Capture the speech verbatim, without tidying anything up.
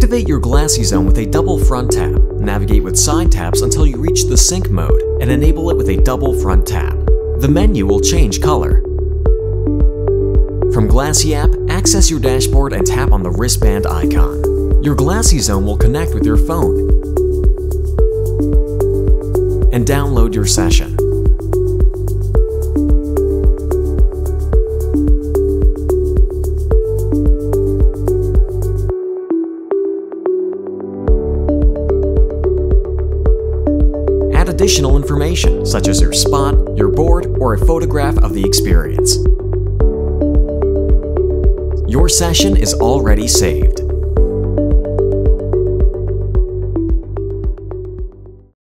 Activate your Glassy Zone with a double front tap. Navigate with side taps until you reach the sync mode, and enable it with a double front tap. The menu will change color. From Glassy app, access your dashboard and tap on the wristband icon. Your Glassy Zone will connect with your phone and download your session. Add additional information, such as your spot, your board, or a photograph of the experience. Your session is already saved.